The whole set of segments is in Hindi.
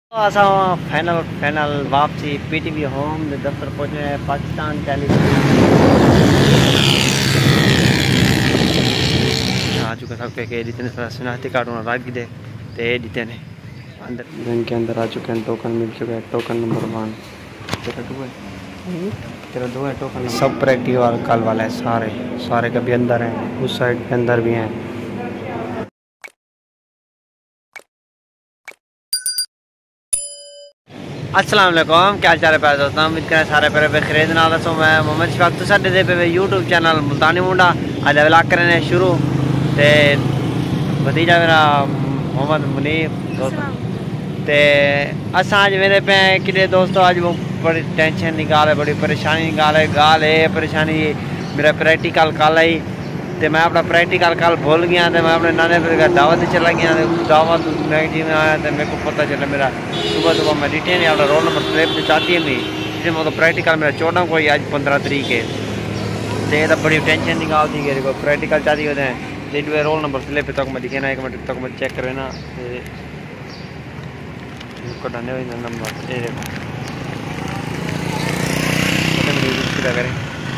असा फाइनल वापसी पीटीवी होम दफ्तर पहुंचे पाकिस्तान टेलीविजन आ चुका सब के जितने शनाख्ती कार्ड रागी दे ते दिते ने अंदर बैंक के अंदर आ चुके हैं। टोकन मिल चुका है। टोकन नंबर 1 तेरा दो है टोकन सब प्रैक्टिकल कल वाला है। सारे कभी अंदर हैं, उस साइड के अंदर भी हैं। अस्सलाम वालेकुम, क्या चाल है प्यारे दोस्तों। उम्मीद करें सारे प्यारे पे खरीद ना दसो। मैं मोहम्मद शफाक तो साडे दे पे यूट्यूब चैनल मुल्तानी मुंडा अज व्लॉग करने शुरू ते भतीजा मेरा मोहम्मद मुनीर दोस्त ते असां अज मेरे पे कि दोस्तों अज बड़ी टेंशन की गाल है, बड़ी परेशानी की गाल है परेशानी मेरा प्रैक्टिकल कल आई तो मैं अपना प्रैक्टिकल कल भूल गया तो मैं अपने नाने पे दावत चला गया। दावत मैं जी में आया तो मेरे को पता चला मेरा सुबह मैं रिटेन अपना रोल नंबर स्लिप जो चाहती है मेरी जिसमें मतलब प्रैक्टिकल मेरा 14 को आज 15 तरीक है तो बड़ी टेंशन निकाल दी गई को प्रैक्टिकल चाहती होते हैं तो रोल नंबर स्लिप तक मैं दिखे ना 1 मिनट तक मैं चेक करे ना कटाने हुए नंबर ये देखो करें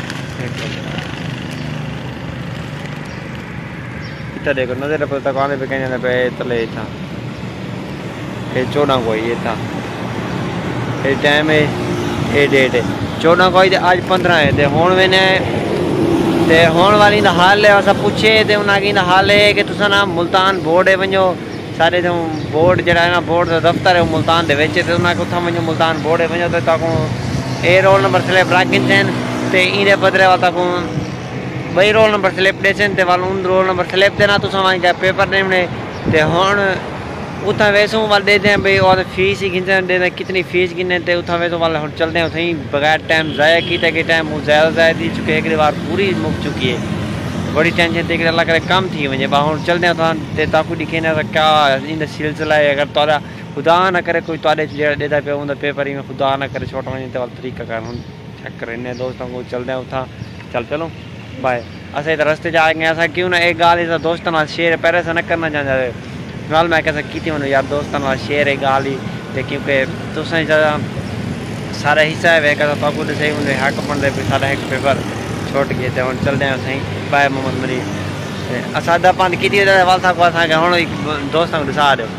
इतना देखो नजर पर तकाने पे कहने पे तले था ये 14 को ये था ये टाइम है ये डेट है 14 को आज 15 है तो हूँ मैंने ते होने वाली दा हाल है असा पूछे तो उन्हें हाल है कि तुसा ना मुल्तान बोर्ड है वनो सारे तो बोर्ड जरा ना बोर्ड का दफ्तर है मुल्तान दे विच ते उन्हें उथा वनो मुल्तान बोर्ड है वनो तो तक ए रोल नंबर स्लिप राखिन सन ते इने बदले वाला तक बई रोल नंबर स्लिप देसन ते वाल उन रोल नंबर स्लिप देना तुसा वहीं का पेपर देने ते हुन उथा वैसों वाल दे दें भाई और फीस ही गिनते दे कितनी फीस गिने ते उथा वैसों वाल हुन चलते हैं उथी बगैर टाइम ज़ाया कीते के टाइम वो ज़्यादा दी चुके एक बार पूरी मुक चुकी है। बड़ी टेंशन थी अल्लाह करे कम थी वजे बा हुन चलते हैं उथा ते ताकू दिखे ना क्या इन सिलसिला है अगर तोरा खुदा ना करे कोई तोड़े देता पे उन पेपर ही में खुदा ना करे छोटा वजे तो तरीका कर हुन चेक कर इन दोस्तों को चलते हैं उथा चलो बाय असें तो रस्ते जा गए असा क्यों ना एक गाल इस दोस्तों नाल शेयर पहले से न करना चाहते नाल मैं कैसा की थी यार दोस्तों नाल शेयर है गाल ही तो क्योंकि तुसें सारा हिस्सा है कहता ताकू तो सही होंगे हक बनते भी सारा एक पेपर छुट गए तो हम चलते हैं सही बाय मोहम्मद मरीज असादा पंद की वाल था हूँ दोस्तों को दिखा दो।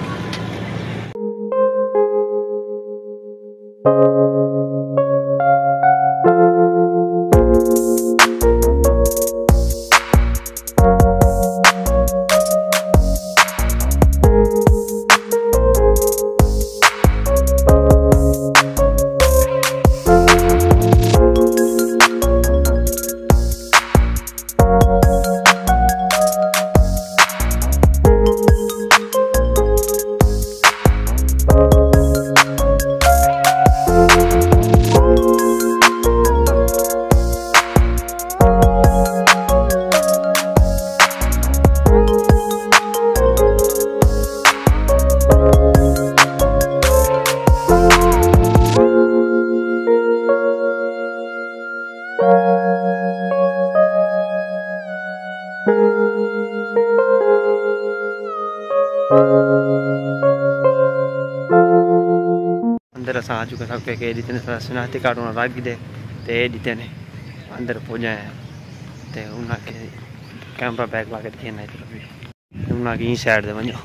अंदर अस आ चुके सब के जितने शनाख्ती कार्ड रागी दे ते दिते ने अंदर पहुंचा है ते उन्हें कैमरा बैग ला के दिखे ना इधर भी उन्हें साइड दे वनो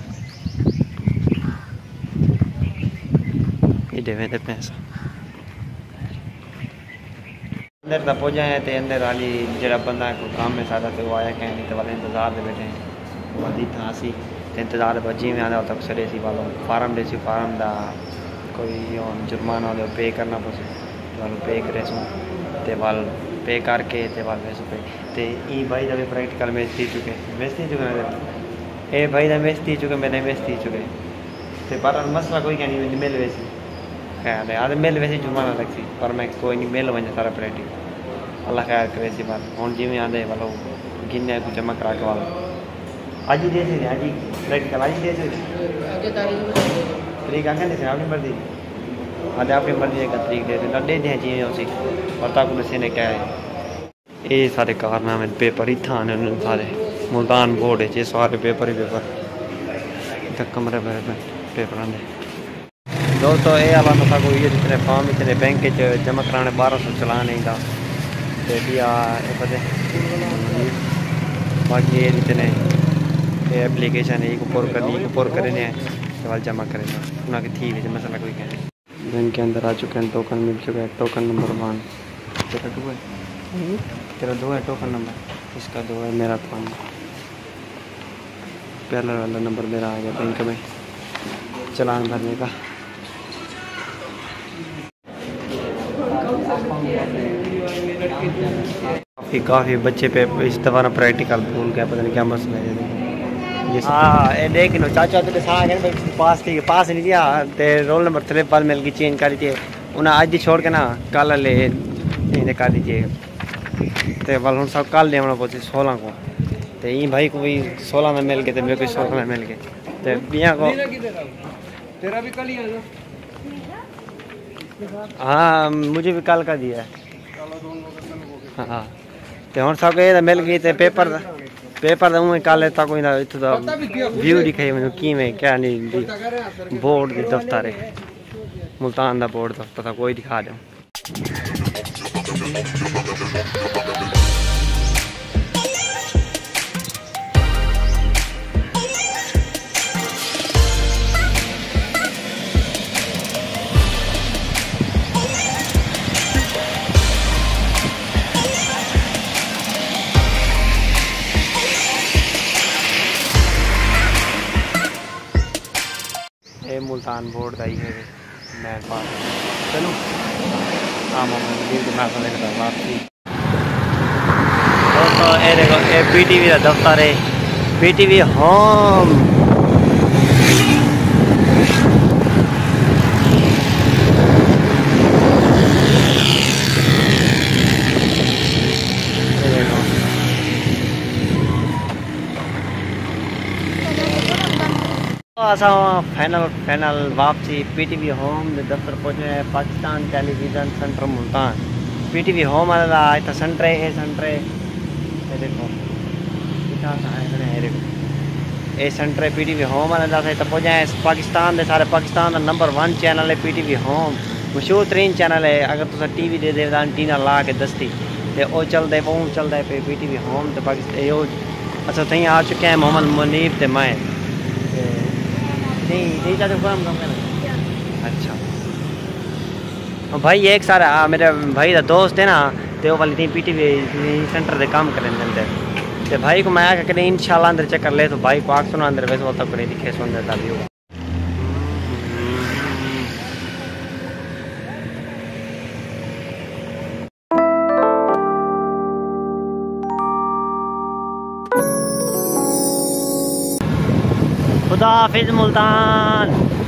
ये देवे ते पैसा अंदर तक पहुंचा है तो अंदर वाली जरा बंदा को काम में सारा तो वो आया कहीं नहीं तो वाले इंतजार दे बैठे वाली था सी इंतजार बजी में आने तक सरे सी वालों फार्म दे सी फार्म दा कोई जुर्माना हो पे करना पसे वाल पे करे सो ते वाल पे करके ते वाल वैसे पे ते ई भाई जब प्रैक्टिकल में थी चुके ए भाई दा मैच थी चुके मैंने मैच थी चुके ते पर मसला कोई क्या नहीं मिल वैसी ख्याल है आदमी मिल वैसे जुर्माना लगती पर मैं कोई नहीं मिल वजह सारा प्रैक्टिकल अल्लाह खैर करे सी बात हूँ जिमें आते वालों गिने कुछ जमा करा के वालों आज ही दे सकते आज ही प्रैक्टिकल आज ही दे सकते तरीक आखिर नहीं अपनी मर्जी अरे अपनी मर्जी का तरीक दे दें चीज़ें उसी और ताकू दसे ने क्या है ये सारे कारनामे पेपर ही था सारे मुल्तान बोर्ड है सारे पेपर ही पेपर कमरे पेपर आते दोस्तों ये आला था कोई इतने फॉर्म इतने बैंक जमा कराने 1200 चला नहीं था ते दिया पता बाकी ये इतने एप्लीकेशन है ऊपर करने सवाल जमा करेंगे उनके ठीक है मसला कोई कहने बैंक के अंदर आ चुके हैं टोकन मिल चुका है टोकन नंबर 1 तेरा 2 है तेरा 2 है टोकन नंबर इसका 2 है मेरा 5 पहला वाला नंबर मेरा आ गया बैंक में चालान भरने का काफ़ी बच्चे पे इस दफ़ा ना प्रैक्टिकल भूल गया पता नहीं क्या मसला है हाँ ये देख लो चाचा तेरे साथ पास नहीं दिया ते रोल नंबर स्लिप वाल मिल गई चेंज कर दीजिए उन्हें आज ही छोड़ के ना कल ले कर दीजिए तो वाल हम सब कल ले आना पहुँचे 16 को तो ये भाई को भी 16 में मिल गए तो मेरे को 16 में मिल गए तो बिया को तेरा भी कल ही है हाँ मुझे भी कल का दिया है हाँ तो हम सब मिल गई तो पेपर तो कल तक व्यू दिखाई मैं की में क्या नहीं बोर्ड के दफ्तर है मुल्तान का बोर्ड तो पता कोई दिखा दो मुल्तान बोर्ड का ही है मैं पास चलो हाँ वापसी दोस्तों ये देखो ये PTV का दफ्तर है PTV होम फाइनल वापसी PTV होम दफ्तर पहुंचे हैं Pakistan television centre Multan PTV home वाला इतना सेंटर है सेंटर है ये देखो ये सेंटर है PTV होम वाला इतना पहुंचे हैं पाकिस्तान के सारे पाकिस्तान का नंबर 1 चैनल है PTV होम मशहूर तरीन चैनल है अगर तुम TV दे दे एंटीना ला के दस्ती तो वो चलता है वो चलता है PTV होम तो पाकिस्तान अच्छा थी आ चुके हैं मोहम्मद मुनीब तो मैं नहीं जाते अच्छा भाई एक सारा मेरे भाई का दोस्त है ना तो वो वाली PTV सेंटर से काम करें अंदर तो भाई को मैं आके करें इंशाल्लाह अंदर चक्कर ले तो भाई को आग सुना अंदर वैसे वो तक नहीं दिखे सुन देता भी होगा खुदा हाफिज मुल्तान।